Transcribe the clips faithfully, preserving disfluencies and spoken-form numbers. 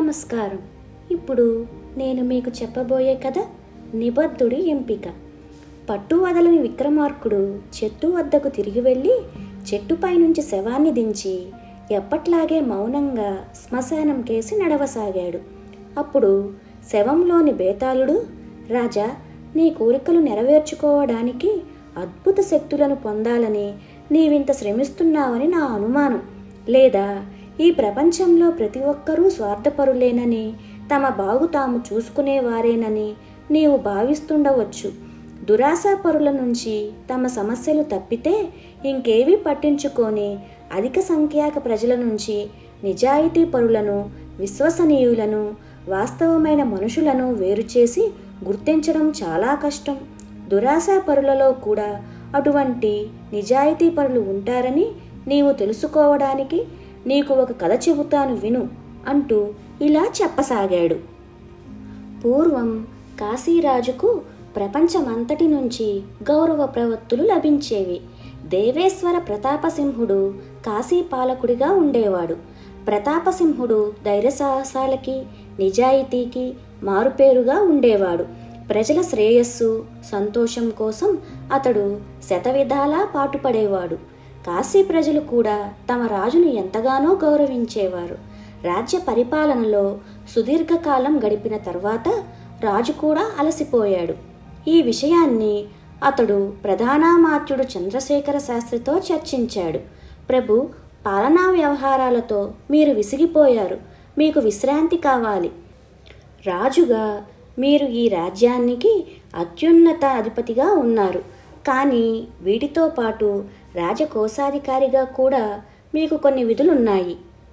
నమస్కారం. ఇప్పుడు నేను మీకు చెప్పబోయే కథ నిబద్ధుడి ఎంపిక. పట్టు వదలని విక్రమార్కుడు చెట్టు వద్దకు తిరిగి వెళ్ళి చెట్టుపై నుంచి శవాన్ని దించి ఎప్పట్లాగే మౌనంగా శ్మశానం కేసి నడవసాగాడు. అప్పుడు శవంలోని బేతాళుడు, రాజా, నీ కోరికలు నెరవేర్చుకోవడానికి అద్భుత శక్తులను పొందాలని నీవింత శ్రమిస్తున్నావని నా అనుమానం. లేదా ఈ ప్రపంచంలో ప్రతి ఒక్కరూ స్వార్థపరులేనని, తమ బాగు తాము చూసుకునేవారేనని నీవు భావిస్తుండవచ్చు. దురాశాపరుల నుంచి తమ సమస్యలు తప్పితే ఇంకేవీ పట్టించుకొని అధిక సంఖ్యాక ప్రజల నుంచి నిజాయితీ పరులను, విశ్వసనీయులను, వాస్తవమైన మనుషులను వేరుచేసి గుర్తించడం చాలా కష్టం. దురాశాపరులలో కూడా అటువంటి నిజాయితీ పరులు ఉంటారని నీవు తెలుసుకోవడానికి నీకు ఒక కథ చెబుతాను విను అంటూ ఇలా చెప్పసాగాడు. పూర్వం కాశీరాజుకు ప్రపంచమంతటి నుంచి గౌరవ ప్రవత్తులు లభించేవి. దేవేశ్వర ప్రతాపసింహుడు కాశీ పాలకుడిగా ఉండేవాడు. ప్రతాపసింహుడు ధైర్యసాహసాలకి, నిజాయితీకి మారుపేరుగా ఉండేవాడు. ప్రజల శ్రేయస్సు, సంతోషం కోసం అతడు శతవిధాలా పాటుపడేవాడు. కాశీ ప్రజలు కూడా తమ రాజును ఎంతగానో గౌరవించేవారు. రాజ్య పరిపాలనలో సుదీర్ఘకాలం గడిపిన తర్వాత రాజు కూడా అలసిపోయాడు. ఈ విషయాన్ని అతడు ప్రధానామాత్యుడు చంద్రశేఖర శాస్త్రితో చర్చించాడు. ప్రభు, పాలనా వ్యవహారాలతో మీరు విసిగిపోయారు. మీకు విశ్రాంతి కావాలి. రాజుగా మీరు ఈ రాజ్యానికి అత్యున్నత అధిపతిగా ఉన్నారు. కానీ వీటితో పాటు రాజకోశాధికారిగా కూడా మీకు కొన్ని విధులున్నాయి.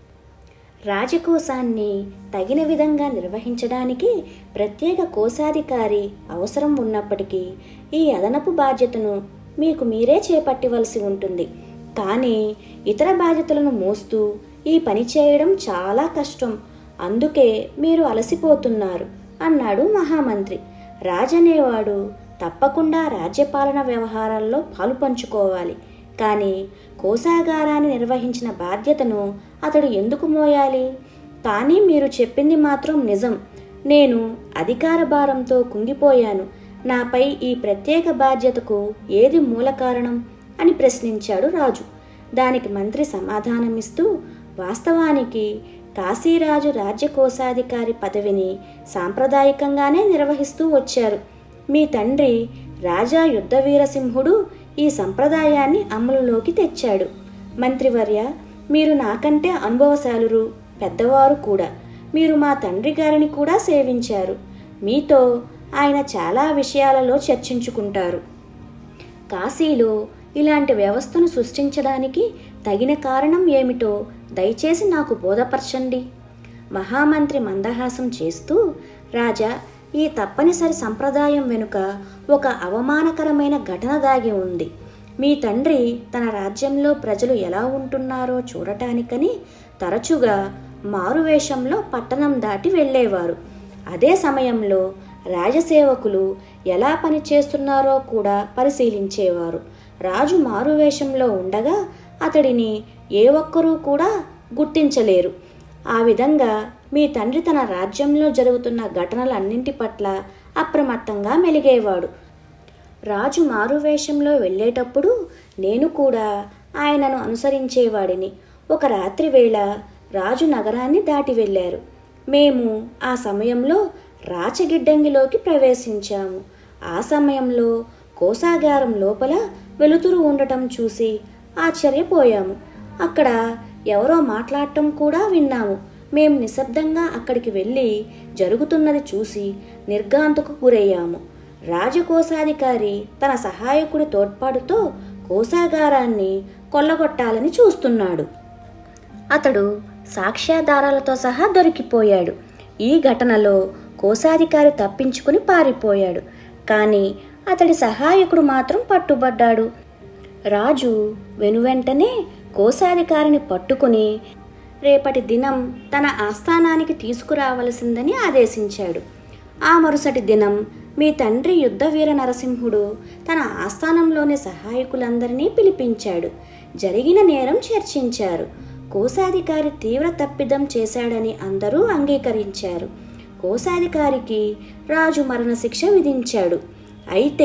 రాజకోశాన్ని తగిన విధంగా నిర్వహించడానికి ప్రత్యేక కోశాధికారి అవసరం ఉన్నప్పటికీ ఈ అదనపు బాధ్యతను మీకు మీరే చేపట్టవలసి ఉంటుంది. కానీ ఇతర బాధ్యతలను మోస్తూ ఈ పని చేయడం చాలా కష్టం. అందుకే మీరు అలసిపోతున్నారు అన్నాడు మహామంత్రి. రాజనేవాడు తప్పకుండా రాజ్యపాలన వ్యవహారాల్లో పాలు పంచుకోవాలి. కానీ కోశాగారాన్ని నిర్వహించిన బాధ్యతను అతడు ఎందుకు మోయాలి? కానీ మీరు చెప్పింది మాత్రం నిజం. నేను అధికార భారంతో కుంగిపోయాను. నాపై ఈ ప్రత్యేక బాధ్యతకు ఏది మూల కారణం అని ప్రశ్నించాడు రాజు. దానికి మంత్రి సమాధానమిస్తూ, వాస్తవానికి కాశీరాజు రాజ్యకోశాధికారి పదవిని సాంప్రదాయకంగానే నిర్వహిస్తూ వచ్చారు. మీ తండ్రి రాజా యుద్ధవీరసింహుడు ఈ సంప్రదాయాన్ని అమలులోకి తెచ్చాడు. మంత్రివర్య, మీరు నాకంటే అనుభవశాలురు, పెద్దవారు కూడా. మీరు మా తండ్రి గారిని కూడా సేవించారు. మీతో ఆయన చాలా విషయాలలో చర్చించుకుంటారు. కాశీలో ఇలాంటి వ్యవస్థను సృష్టించడానికి తగిన కారణం ఏమిటో దయచేసి నాకు బోధపరచండి. మహామంత్రి మందహాసం చేస్తూ, రాజా, ఈ తప్పనిసరి సంప్రదాయం వెనుక ఒక అవమానకరమైన ఘటన దాగి ఉంది. మీ తండ్రి తన రాజ్యంలో ప్రజలు ఎలా ఉంటున్నారో చూడటానికని తరచుగా మారువేషంలో పట్టణం దాటి వెళ్ళేవారు. అదే సమయంలో రాజసేవకులు ఎలా పనిచేస్తున్నారో కూడా పరిశీలించేవారు. రాజు మారువేషంలో ఉండగా అతడిని ఏ ఒక్కరూ కూడా గుర్తించలేరు. ఆ విధంగా మీ తండ్రి తన రాజ్యంలో జరుగుతున్న ఘటనలన్నింటి పట్ల అప్రమత్తంగా మెలిగేవాడు. రాజు మారువేషంలో వెళ్ళేటప్పుడు నేను కూడా ఆయనను అనుసరించేవాడిని. ఒక రాత్రి వేళ రాజు నగరాన్ని దాటి వెళ్ళారు. మేము ఆ సమయంలో రాచగిడ్డంగిలోకి ప్రవేశించాము. ఆ సమయంలో కోశాగారం లోపల వెలుతురు ఉండటం చూసి ఆశ్చర్యపోయాము. అక్కడ ఎవరో మాట్లాడటం కూడా విన్నాము. మేము నిశ్శబ్దంగా అక్కడికి వెళ్ళి జరుగుతున్నది చూసి నిర్ఘాంతకు గురయ్యాము. రాజకోశాధికారి తన సహాయకుడి తోడ్పాటుతో కోశాగారాన్ని కొల్లగొట్టాలని చూస్తున్నాడు. అతడు సాక్ష్యాధారాలతో సహా దొరికిపోయాడు. ఈ ఘటనలో కోశాధికారి తప్పించుకుని పారిపోయాడు. కానీ అతడి సహాయకుడు మాత్రం పట్టుబడ్డాడు. రాజు వెనువెంటనే కోశాధికారిని పట్టుకుని రేపటి దినం తన ఆస్థానానికి తీసుకురావలసిందని ఆదేశించాడు. ఆ మరుసటి దినం మీ తండ్రి యుద్ధవీర నరసింహుడు తన ఆస్థానంలోని సహాయకులందరినీ పిలిపించాడు. జరిగిన నేరం చర్చించారు. కోశాధికారి తీవ్ర తప్పిదం చేశాడని అందరూ అంగీకరించారు. కోశాధికారికి రాజు మరణశిక్ష విధించాడు. అయితే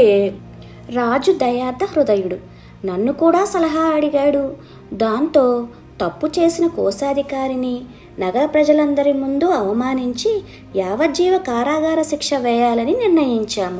రాజు దయార్థ హృదయుడు, నన్ను కూడా సలహా అడిగాడు. దాంతో తప్పు చేసిన కోశాధికారిని నగర ప్రజలందరి ముందు అవమానించి యావజ్జీవ కారాగార శిక్ష వేయాలని నిర్ణయించాము.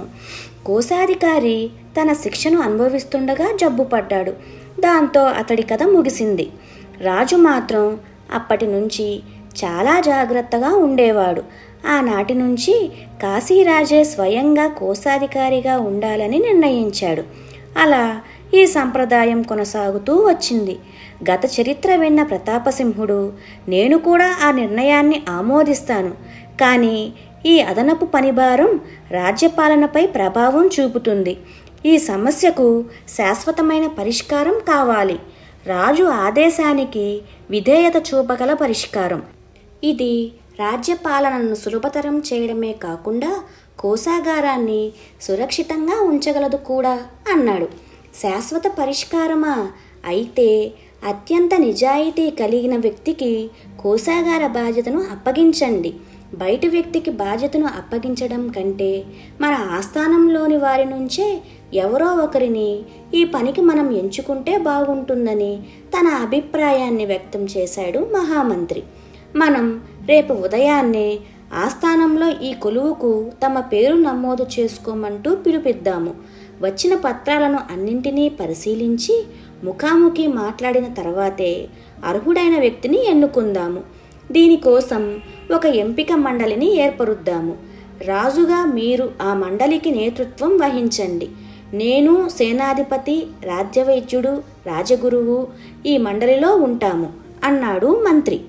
కోశాధికారి తన శిక్షను అనుభవిస్తుండగా జబ్బుపడ్డాడు. దాంతో అతడి కథ ముగిసింది. రాజు మాత్రం అప్పటి నుంచి చాలా జాగ్రత్తగా ఉండేవాడు. ఆనాటి నుంచి కాశీరాజే స్వయంగా కోశాధికారిగా ఉండాలని నిర్ణయించాడు. అలా ఈ సంప్రదాయం కొనసాగుతూ వచ్చింది. గత చరిత్ర విన్న ప్రతాపసింహుడు, నేను కూడా ఆ నిర్ణయాన్ని ఆమోదిస్తాను, కానీ ఈ అదనపు పనిభారం రాజ్యపాలనపై ప్రభావం చూపుతుంది. ఈ సమస్యకు శాశ్వతమైన పరిష్కారం కావాలి. రాజు ఆదేశానికి విధేయత చూపగల పరిష్కారం. ఇది రాజ్యపాలనను సులభతరం చేయడమే కాకుండా కోశాగారాన్ని సురక్షితంగా ఉంచగలదు కూడా అన్నాడు. శాశ్వత పరిష్కారమా? అయితే అత్యంత నిజాయితీ కలిగిన వ్యక్తికి కోశాగార బాధ్యతను అప్పగించండి. బయట వ్యక్తికి బాధ్యతను అప్పగించడం కంటే మన ఆస్థానంలోని వారి నుంచే ఎవరో ఒకరిని ఈ పనికి మనం ఎంచుకుంటే బాగుంటుందని తన అభిప్రాయాన్ని వ్యక్తం చేశాడు మహామంత్రి. మనం రేపు ఉదయాన్నే ఆస్థానంలో ఈ కొలువుకు తమ పేరు నమోదు చేసుకోమంటూ పిలుపిద్దాము. వచ్చిన పత్రాలను అన్నింటినీ పరిశీలించి ముఖాముఖి మాట్లాడిన తర్వాతే అర్హుడైన వ్యక్తిని ఎన్నుకుందాము. దీనికోసం ఒక ఎంపిక మండలిని ఏర్పరుద్దాము. రాజుగా మీరు ఆ మండలికి నేతృత్వం వహించండి. నేను, సేనాధిపతి, రాజ్యవైద్యుడు, రాజగురువు ఈ మండలిలో ఉంటాము అన్నాడు మంత్రి.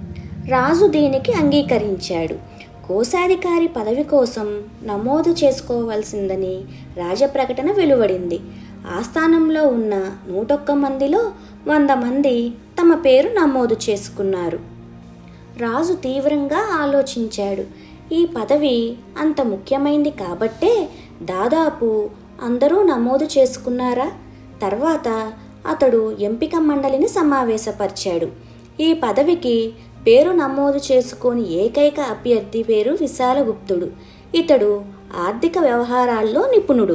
రాజు దీనికి అంగీకరించాడు. కోశాధికారి పదవి కోసం నమోదు చేసుకోవాల్సిందని రాజప్రకటన వెలువడింది. ఆస్థానంలో ఉన్న నూటొక్క మందిలో వంద మంది తమ పేరు నమోదు చేసుకున్నారు. రాజు తీవ్రంగా ఆలోచించాడు. ఈ పదవి అంత ముఖ్యమైంది కాబట్టే దాదాపు అందరూ నమోదు చేసుకున్నారా? తర్వాత అతడు ఎంపిక మండలిని సమావేశపరిచాడు. ఈ పదవికి పేరు నమోదు చేసుకొని ఏకైక అభ్యర్థి పేరు విశాలగుప్తుడు. ఇతడు ఆర్థిక వ్యవహారాల్లో నిపుణుడు.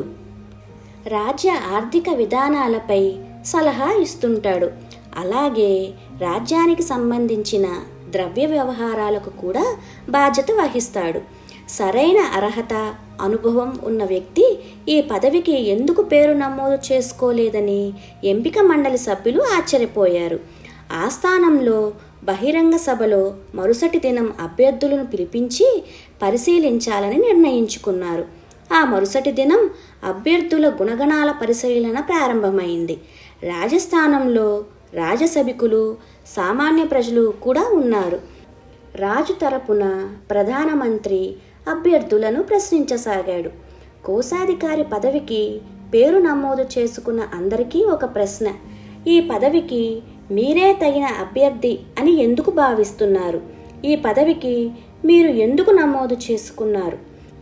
రాజ్య ఆర్థిక విధానాలపై సలహా ఇస్తుంటాడు. అలాగే రాజ్యానికి సంబంధించిన ద్రవ్య వ్యవహారాలకు కూడా బాధ్యత వహిస్తాడు. సరైన అర్హత, అనుభవం ఉన్న వ్యక్తి ఈ పదవికి ఎందుకు పేరు నమోదు చేసుకోలేదని ఎంపిక మండలి సభ్యులు ఆశ్చర్యపోయారు. ఆస్థానంలో బహిరంగ సభలో మరుసటి దినం అభ్యర్థులను పిలిపించి పరిశీలించాలని నిర్ణయించుకున్నారు. ఆ మరుసటి దినం అభ్యర్థుల గుణగణాల పరిశీలన ప్రారంభమైంది. రాజస్థానంలో రాజసభికులు, సామాన్య ప్రజలు కూడా ఉన్నారు. రాజు తరపున ప్రధానమంత్రి అభ్యర్థులను ప్రశ్నించసాగాడు. కోశాధికారి పదవికి పేరు నమోదు చేసుకున్న అందరికీ ఒక ప్రశ్న. ఈ పదవికి మీరే తగిన అభ్యర్థి అని ఎందుకు భావిస్తున్నారు? ఈ పదవికి మీరు ఎందుకు నమోదు చేసుకున్నారు?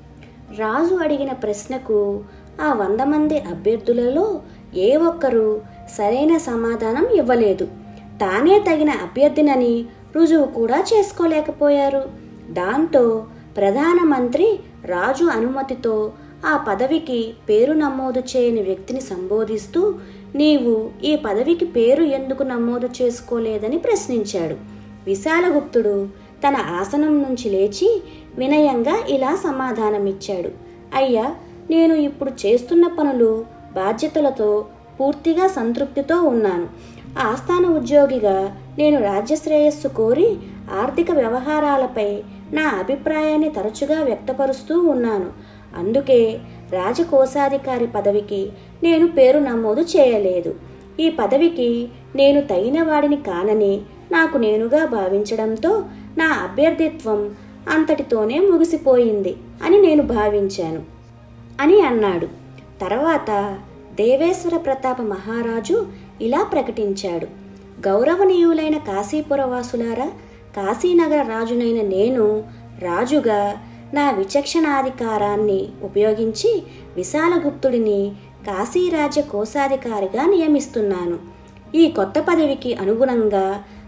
రాజు అడిగిన ప్రశ్నకు ఆ వంద మంది అభ్యర్థులలో ఏ ఒక్కరూ సరైన సమాధానం ఇవ్వలేదు. తానే తగిన అభ్యర్థినని రుజువు కూడా చేసుకోలేకపోయారు. దాంతో ప్రధానమంత్రి రాజు అనుమతితో ఆ పదవికి పేరు నమోదు చేయని వ్యక్తిని సంబోధిస్తూ, నీవు ఈ పదవికి పేరు ఎందుకు నమోదు చేసుకోలేదని ప్రశ్నించాడు. విశాలగుప్తుడు తన ఆసనం నుంచి లేచి వినయంగా ఇలా సమాధానమిచ్చాడు. అయ్యా, నేను ఇప్పుడు చేస్తున్న పనులు, బాధ్యతలతో పూర్తిగా సంతృప్తితో ఉన్నాను. ఆస్థాన ఉద్యోగిగా నేను రాజ్యశ్రేయస్సు కోరి ఆర్థిక వ్యవహారాలపై నా అభిప్రాయాన్ని తరచుగా వ్యక్తపరుస్తూ ఉన్నాను. అందుకే రాజకోశాధికారి పదవికి నేను పేరు నమోదు చేయలేదు. ఈ పదవికి నేను తగిన వాడిని కానని నాకు నేనుగా భావించడంతో నా అభ్యర్థిత్వం అంతటితోనే ముగిసిపోయింది అని నేను భావించాను అని అన్నాడు. తర్వాత దేవేశ్వర ప్రతాప మహారాజు ఇలా ప్రకటించాడు. గౌరవనీయులైన కాశీపురవాసులారా, కాశీనగర రాజునైన నేను రాజుగా నా విచక్షణాధికారాన్ని ఉపయోగించి విశాలగుప్తుడిని కాశీరాజ్య కోశాధికారిగా నియమిస్తున్నాను. ఈ కొత్త పదవికి అనుగుణంగా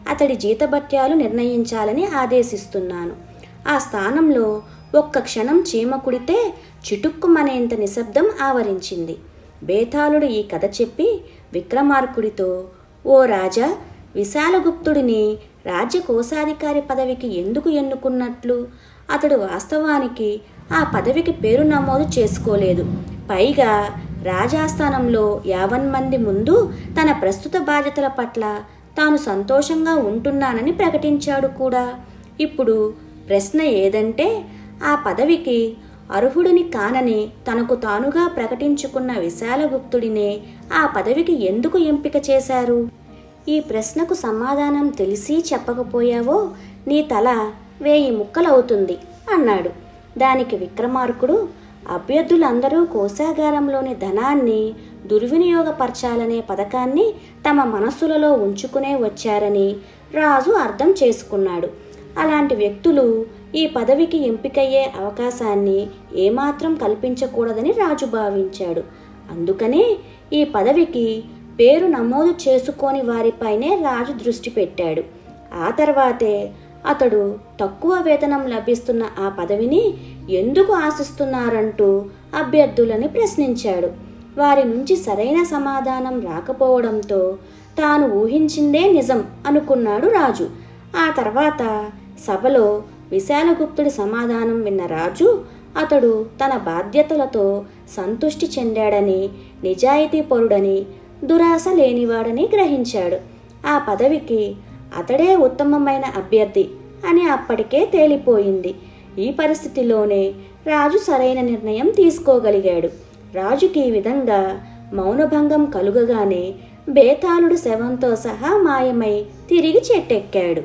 అతడి జీతభత్యాలు నిర్ణయించాలని ఆదేశిస్తున్నాను. ఆ స్థానంలో ఒక్క క్షణం చీమ కుడితే చిటుక్కుమనేంత నిశ్శబ్దం ఆవరించింది. బేతాళుడు ఈ కథ చెప్పి విక్రమార్కుడితో, ఓ రాజా, విశాలగుప్తుడిని రాజ్య కోశాధికారి పదవికి ఎందుకు ఎన్నుకున్నట్లు? అతడు వాస్తవానికి ఆ పదవికి పేరు నమోదు చేసుకోలేదు. పైగా రాజాస్థానంలో యావన్ మంది ముందు తన ప్రస్తుత బాధ్యతల పట్ల తాను సంతోషంగా ఉంటున్నానని ప్రకటించాడు కూడా. ఇప్పుడు ప్రశ్న ఏదంటే, ఆ పదవికి అర్హుడిని కానని తనకు తానుగా ప్రకటించుకున్న విశాలగుప్తుడినే ఆ పదవికి ఎందుకు ఎంపిక చేశారు? ఈ ప్రశ్నకు సమాధానం తెలిసి చెప్పకపోయావో నీ తల వేయి ముక్కలవుతుంది అన్నాడు. దానికి విక్రమార్కుడు, అభ్యర్థులందరూ కోశాగారంలోని ధనాన్ని దుర్వినియోగపరచాలనే పథకాన్ని తమ మనస్సులలో ఉంచుకునే వచ్చారని రాజు అర్థం చేసుకున్నాడు. అలాంటి వ్యక్తులు ఈ పదవికి ఎంపికయ్యే అవకాశాన్ని ఏమాత్రం కల్పించకూడదని రాజు భావించాడు. అందుకనే ఈ పదవికి పేరు నమోదు చేసుకోని వారిపైనే రాజు దృష్టి పెట్టాడు. ఆ తర్వాతే అతడు తక్కువ వేతనం లభిస్తున్న ఆ పదవిని ఎందుకు ఆశిస్తున్నారంటూ అభ్యర్థులని ప్రశ్నించాడు. వారి నుంచి సరైన సమాధానం రాకపోవడంతో తాను ఊహించిందే నిజం అనుకున్నాడు రాజు. ఆ తర్వాత సభలో విశాలగుప్తుడి సమాధానం విన్న రాజు అతడు తన బాధ్యతలతో సంతృష్టి చెందాడని, నిజాయితీపరుడని, దురాశ లేనివాడని గ్రహించాడు. ఆ పదవికి అతడే ఉత్తమమైన అభ్యర్థి అని అప్పటికే తేలిపోయింది. ఈ పరిస్థితిలోనే రాజు సరైన నిర్ణయం తీసుకోగలిగాడు. రాజుకి ఈ విధంగా మౌనభంగం కలుగగానే బేతాళుడు శవంతో సహా మాయమై తిరిగి చెట్టెక్కాడు.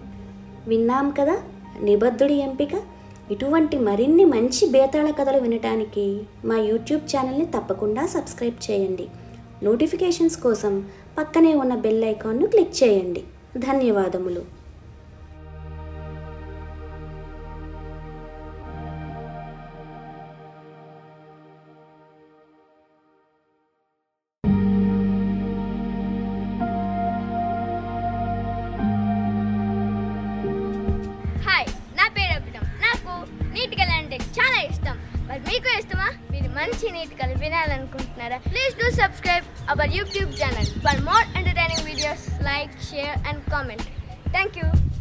విన్నాం కదా నిబద్ధుడి ఎంపిక. ఇటువంటి మరిన్ని మంచి బేతాళ కథలు వినటానికి మా యూట్యూబ్ ఛానల్ని తప్పకుండా సబ్స్క్రైబ్ చేయండి. నోటిఫికేషన్స్ కోసం పక్కనే ఉన్న బెల్ ఐకాన్ను క్లిక్ చేయండి. ధన్యవాదములు. హాయ్, నా పేరు అభితం. నాకు నీట్ కళ అంటే చాలా ఇష్టం. మరి మీకు ఇష్టమా? మీరు మంచి నీట్ కళ వినాలనుకుంటున్నారా? Please do subscribe our YouTube channel for more entertaining videos. Like, share and comment. Thank you.